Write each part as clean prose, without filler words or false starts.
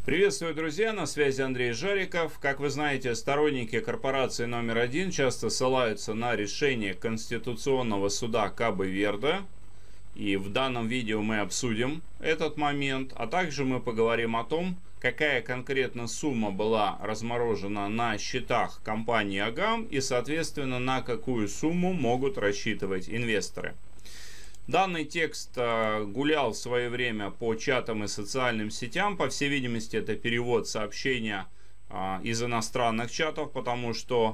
Приветствую, друзья, на связи Андрей Жариков. Как вы знаете, сторонники корпорации номер один часто ссылаются на решение Конституционного суда Кабо-Верде. И в данном видео мы обсудим этот момент, а также мы поговорим о том, какая конкретно сумма была разморожена на счетах компании Агам и, соответственно, на какую сумму могут рассчитывать инвесторы. Данный текст гулял в свое время по чатам и социальным сетям. По всей видимости, это перевод сообщения из иностранных чатов, потому что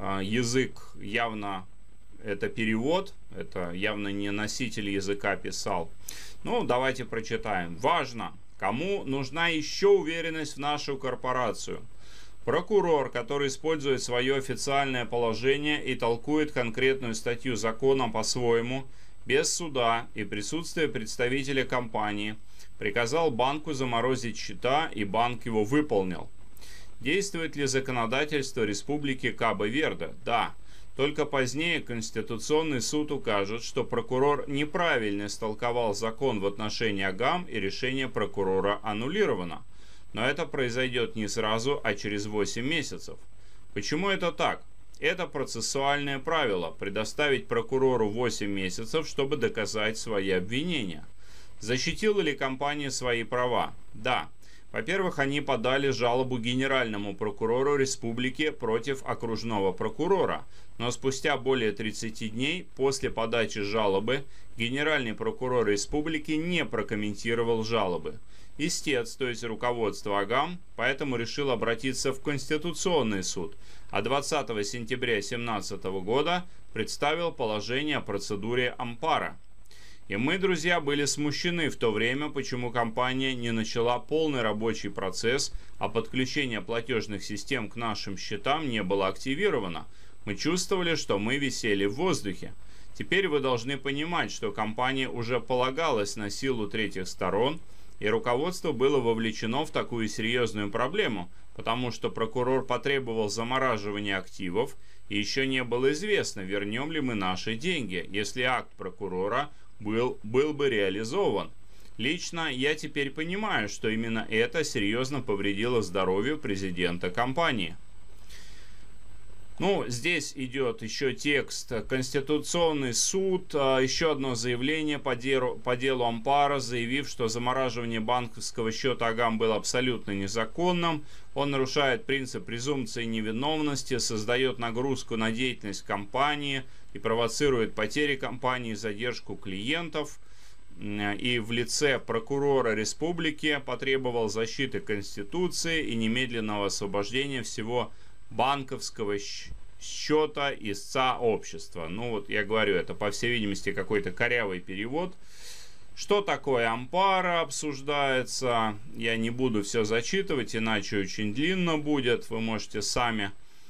язык явно это перевод, это явно не носитель языка писал. Ну, давайте прочитаем. Важно, кому нужна еще уверенность в нашу корпорацию. Прокурор, который использует свое официальное положение и толкует конкретную статью закона по-своему, без суда и присутствия представителя компании, приказал банку заморозить счета, и банк его выполнил. Действует ли законодательство Республики Кабо-Верде? Да. Только позднее Конституционный суд укажет, что прокурор неправильно истолковал закон в отношении Агам, и решение прокурора аннулировано. Но это произойдет не сразу, а через 8 месяцев. Почему это так? Это процессуальное правило – предоставить прокурору 8 месяцев, чтобы доказать свои обвинения. Защитила ли компания свои права? Да. Во-первых, они подали жалобу генеральному прокурору республики против окружного прокурора, но спустя более 30 дней после подачи жалобы генеральный прокурор республики не прокомментировал жалобы. Истец, то есть руководство Агам, поэтому решил обратиться в Конституционный суд, а 20 сентября 2017 года представил положение о процедуре ампара. И мы, друзья, были смущены в то время, почему компания не начала полный рабочий процесс, а подключение платежных систем к нашим счетам не было активировано. Мы чувствовали, что мы висели в воздухе. Теперь вы должны понимать, что компания уже полагалась на силу третьих сторон, и руководство было вовлечено в такую серьезную проблему, потому что прокурор потребовал замораживания активов, и еще не было известно, вернем ли мы наши деньги, если акт прокурора был бы реализован. Лично я теперь понимаю, что именно это серьезно повредило здоровью президента компании. Ну, здесь идет еще текст. Конституционный суд, еще одно заявление по делу ампара, заявив, что замораживание банковского счета Агам было абсолютно незаконным. Он нарушает принцип презумпции невиновности, создает нагрузку на деятельность компании и провоцирует потери компании и задержку клиентов. И в лице прокурора республики потребовал защиты Конституции и немедленного освобождения всего банковского счета истца общества. Ну вот я говорю, это по всей видимости какой-то корявый перевод. Что такое ампара обсуждается, я не буду все зачитывать, иначе очень длинно будет. Вы можете сами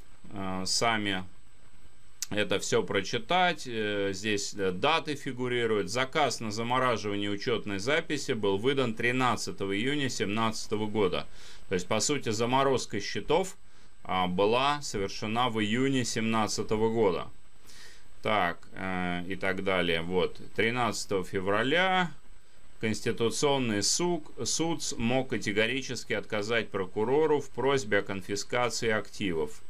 это все прочитать. Здесь даты фигурируют. Заказ на замораживание учетной записи был выдан 13 июня 2017 года. То есть, по сути, заморозка счетов была совершена в июне 2017 года. Так, и так далее. Вот, 13 февраля Конституционный суд мог категорически отказать прокурору в просьбе о конфискации активов.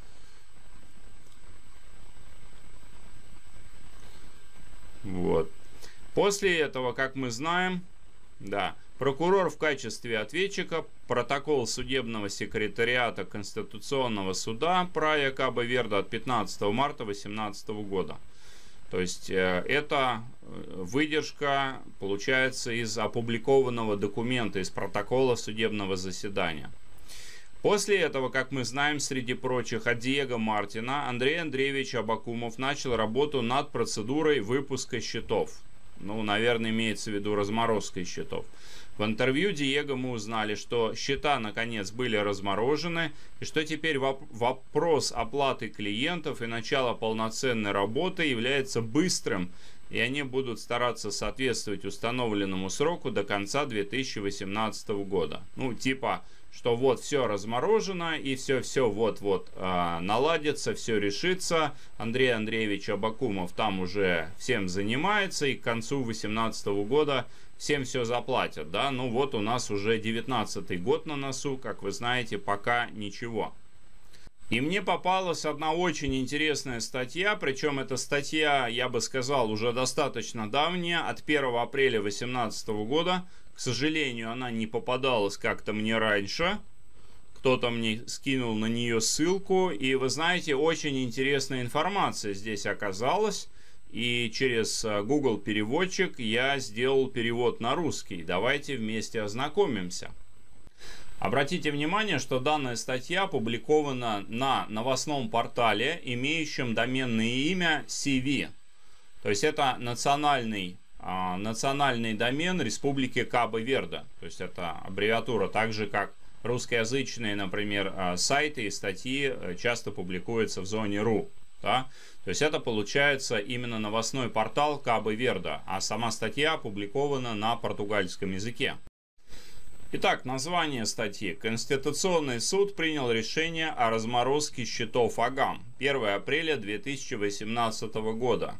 Вот. После этого, как мы знаем, да, прокурор в качестве ответчика протокол судебного секретариата Конституционного суда Прая Кабо-Верде от 15 марта 2018 года. То есть это выдержка получается из опубликованного документа, из протокола судебного заседания. После этого, как мы знаем, среди прочих, от Диего Мартина Андрей Андреевич Абакумов начал работу над процедурой выпуска счетов. Ну, наверное, имеется в виду разморозкой счетов. В интервью Диего мы узнали, что счета наконец были разморожены, и что теперь вопрос оплаты клиентов и начала полноценной работы является быстрым и они будут стараться соответствовать установленному сроку до конца 2018 года. Ну, типа, что вот все разморожено, и все вот-вот наладится, все решится. Андрей Андреевич Абакумов там уже всем занимается, и к концу 2018 года всем все заплатят, да. Ну вот у нас уже 19-й год на носу, как вы знаете, пока ничего. И мне попалась одна очень интересная статья, причем эта статья, я бы сказал, уже достаточно давняя, от 1 апреля 2018 года. К сожалению, она не попадалась как-то мне раньше. Кто-то мне скинул на нее ссылку, и вы знаете, очень интересная информация здесь оказалась. И через Google переводчик я сделал перевод на русский. Давайте вместе ознакомимся. Обратите внимание, что данная статья опубликована на новостном портале, имеющем доменное имя CV. То есть это национальный домен Республики Кабо-Верде. То есть это аббревиатура, так же как русскоязычные, например, сайты и статьи часто публикуются в зоне .ru. Да? То есть это получается именно новостной портал Кабо-Верде, а сама статья опубликована на португальском языке. Итак, название статьи. Конституционный суд принял решение о разморозке счетов Агам. 1 апреля 2018 года.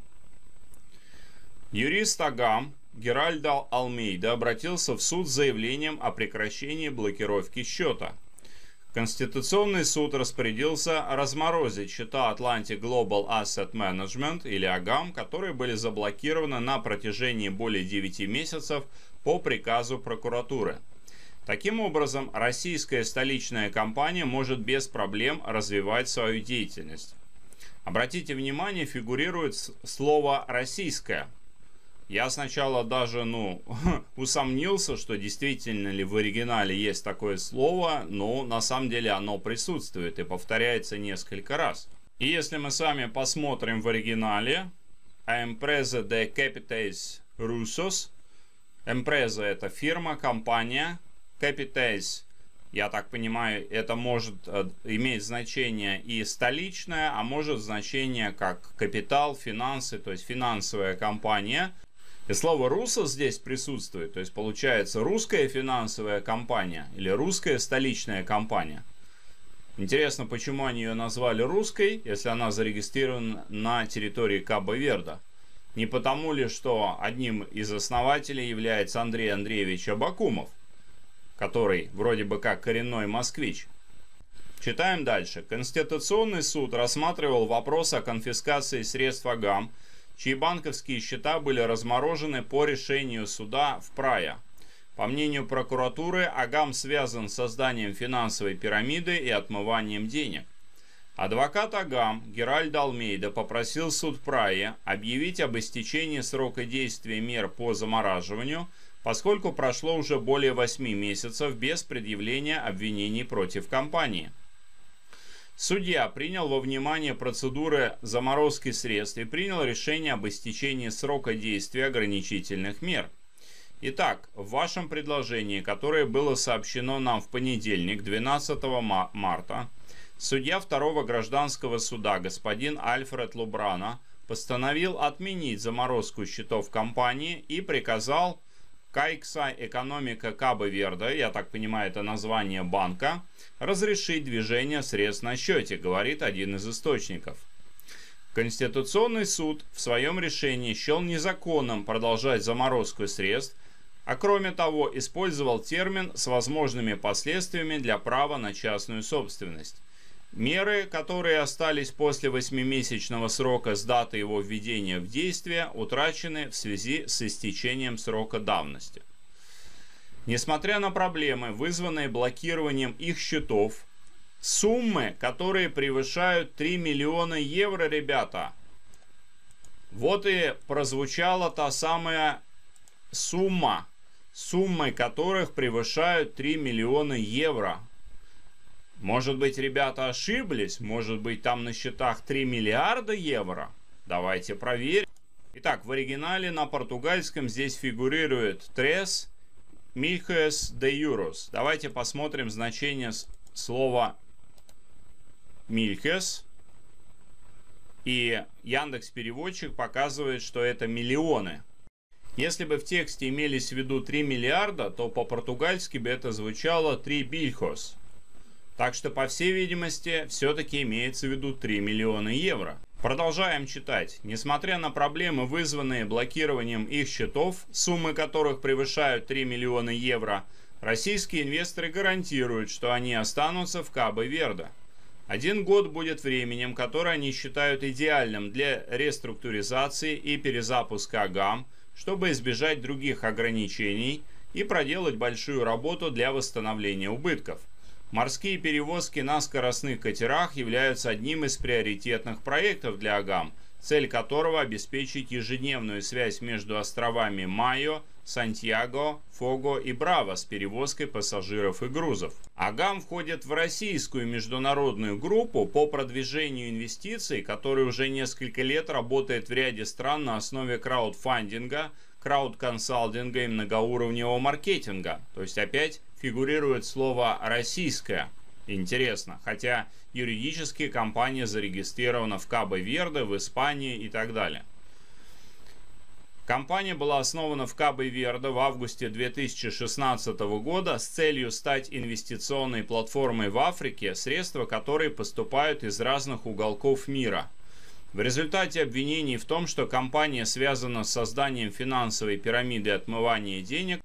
Юрист Агам Геральдо Алмейда обратился в суд с заявлением о прекращении блокировки счета. Конституционный суд распорядился разморозить счета Atlantic Global Asset Management или Агам, которые были заблокированы на протяжении более 9 месяцев по приказу прокуратуры. Таким образом, российская столичная компания может без проблем развивать свою деятельность. Обратите внимание, фигурирует слово «российская». Я сначала даже, усомнился, что действительно ли в оригинале есть такое слово, но на самом деле оно присутствует и повторяется несколько раз. И если мы с вами посмотрим в оригинале, «A empresa de capitales rusos», «empresa» — это фирма, компания, «capitales», я так понимаю, это может иметь значение и столичное, а может значение как капитал, финансы, то есть финансовая компания. И слово «русос» здесь присутствует, то есть получается русская финансовая компания или русская столичная компания. Интересно, почему они ее назвали русской, если она зарегистрирована на территории Кабо-Верде. Не потому ли, что одним из основателей является Андрей Андреевич Абакумов, который вроде бы как коренной москвич. Читаем дальше. Конституционный суд рассматривал вопрос о конфискации средств Агам, чьи банковские счета были разморожены по решению суда в Прая. По мнению прокуратуры, Агам связан с созданием финансовой пирамиды и отмыванием денег. Адвокат Агам Геральдо Алмейда попросил суд Прая объявить об истечении срока действия мер по замораживанию, поскольку прошло уже более 8 месяцев без предъявления обвинений против компании. Судья принял во внимание процедуры заморозки средств и принял решение об истечении срока действия ограничительных мер. Итак, в вашем предложении, которое было сообщено нам в понедельник, 12 марта, судья второго гражданского суда господин Альфред Лубрано постановил отменить заморозку счетов компании и приказал Кайкса Экономика Кабо-Верде, я так понимаю, это название банка, разрешить движение средств на счете, говорит один из источников. Конституционный суд в своем решении счел незаконным продолжать заморозку средств, а кроме того использовал термин с возможными последствиями для права на частную собственность. Меры, которые остались после 8-месячного срока с даты его введения в действие, утрачены в связи с истечением срока давности. Несмотря на проблемы, вызванные блокированием их счетов, суммы, которые превышают 3 миллиона евро, ребята, вот и прозвучала та самая сумма, суммы которых превышают 3 миллиона евро. Может быть, ребята ошиблись? Может быть, там на счетах 3 миллиарда евро? Давайте проверим. Итак, в оригинале на португальском здесь фигурирует «tres milhões de euros». Давайте посмотрим значение слова «milhões» И Яндекс.Переводчик показывает, что это миллионы. Если бы в тексте имелись в виду 3 миллиарда, то по-португальски бы это звучало 3 bilhões. Так что, по всей видимости, все-таки имеется в виду 3 миллиона евро. Продолжаем читать. Несмотря на проблемы, вызванные блокированием их счетов, суммы которых превышают 3 миллиона евро, российские инвесторы гарантируют, что они останутся в Кабо-Верде. 1 год будет временем, которое они считают идеальным для реструктуризации и перезапуска АГАМ, чтобы избежать других ограничений и проделать большую работу для восстановления убытков. Морские перевозки на скоростных катерах являются одним из приоритетных проектов для АГАМ, цель которого обеспечить ежедневную связь между островами Майо, Сантьяго, Фого и Браво с перевозкой пассажиров и грузов. АГАМ входит в российскую международную группу по продвижению инвестиций, которая уже несколько лет работает в ряде стран на основе краудфандинга, краудконсалтинга и многоуровневого маркетинга. То есть опять фигурирует слово «российская». Интересно, хотя юридически компания зарегистрирована в Кабо-Верде, в Испании и так далее. Компания была основана в Кабо-Верде в августе 2016 года с целью стать инвестиционной платформой в Африке, средства которой поступают из разных уголков мира. В результате обвинений в том, что компания связана с созданием финансовой пирамиды отмывания денег,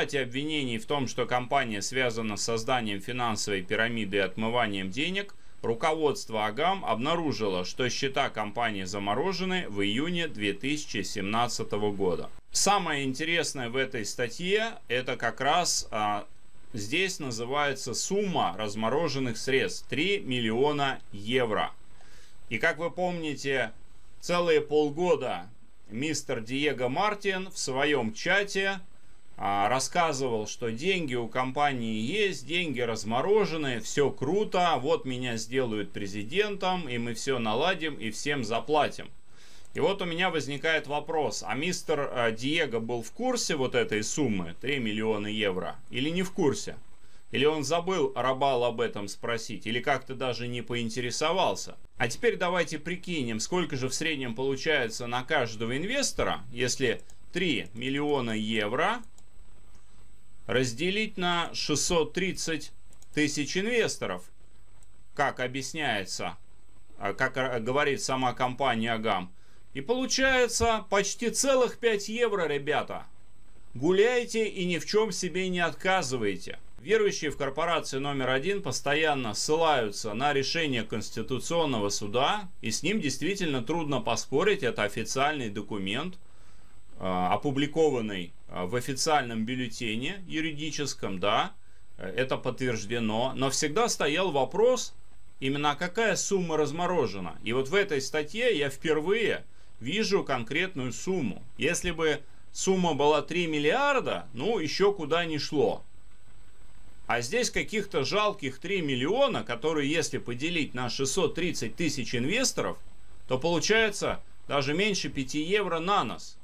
руководство АГАМ обнаружило, что счета компании заморожены в июне 2017 года. Самое интересное в этой статье, это как раз здесь называется сумма размороженных средств – 3 миллиона евро. И как вы помните, целые полгода мистер Диего Мартин в своем чате рассказывал, что деньги у компании есть, деньги разморожены, все круто, вот меня сделают президентом, и мы все наладим и всем заплатим. И вот у меня возникает вопрос, а мистер Диего был в курсе вот этой суммы, 3 миллиона евро, или не в курсе? Или он забыл Рабал об этом спросить, или как-то даже не поинтересовался? А теперь давайте прикинем, сколько же в среднем получается на каждого инвестора, если 3 миллиона евро разделить на 630 тысяч инвесторов, как объясняется, как говорит сама компания АГАМ. И получается почти целых 5 евро, ребята. Гуляйте и ни в чем себе не отказывайте. Верующие в корпорации номер 1 постоянно ссылаются на решение Конституционного суда, и с ним действительно трудно поспорить, это официальный документ, опубликованный в официальном бюллетене юридическом, да, это подтверждено, но всегда стоял вопрос, именно какая сумма разморожена. И вот в этой статье я впервые вижу конкретную сумму. Если бы сумма была 3 миллиарда, ну еще куда ни шло. А здесь каких-то жалких 3 миллиона, которые если поделить на 630 тысяч инвесторов, то получается даже меньше 5 евро на нос.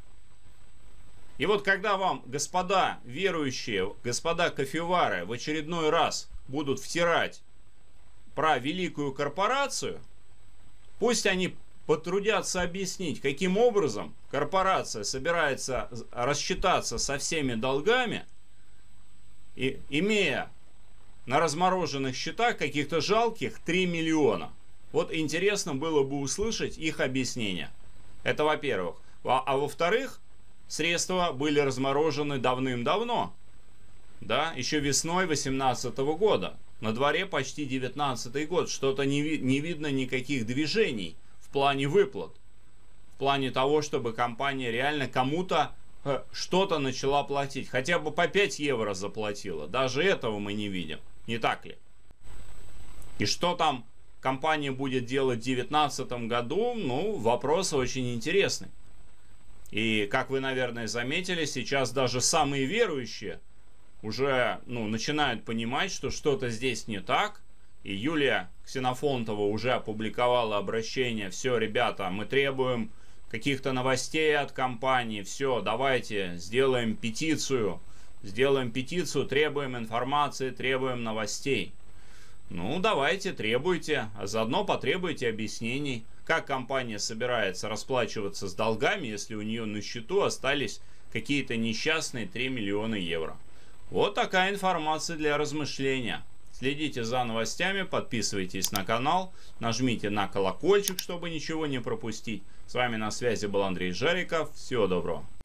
И вот когда вам, господа верующие, господа кофевары, в очередной раз будут втирать про великую корпорацию, пусть они потрудятся объяснить, каким образом корпорация собирается рассчитаться со всеми долгами, и имея на размороженных счетах каких-то жалких 3 миллиона. Вот интересно было бы услышать их объяснение. Это во-первых. А во-вторых, средства были разморожены давным-давно. Да, еще весной 2018 года. На дворе почти 2019 год. Что-то не видно никаких движений в плане выплат. В плане того, чтобы компания реально кому-то что-то начала платить. Хотя бы по 5 евро заплатила. Даже этого мы не видим. Не так ли? И что там компания будет делать в 2019 году? Ну, вопрос очень интересный. И, как вы, наверное, заметили, сейчас даже самые верующие уже начинают понимать, что что-то здесь не так. И Юлия Ксенофонтова уже опубликовала обращение. Все, ребята, мы требуем каких-то новостей от компании. Все, давайте сделаем петицию. Требуем информации, требуем новостей. Ну, давайте, требуйте. А заодно потребуйте объяснений. как компания собирается расплачиваться с долгами, если у нее на счету остались какие-то несчастные 3 миллиона евро. Вот такая информация для размышления. Следите за новостями, подписывайтесь на канал, нажмите на колокольчик, чтобы ничего не пропустить. С вами на связи был Андрей Жариков. Всего доброго.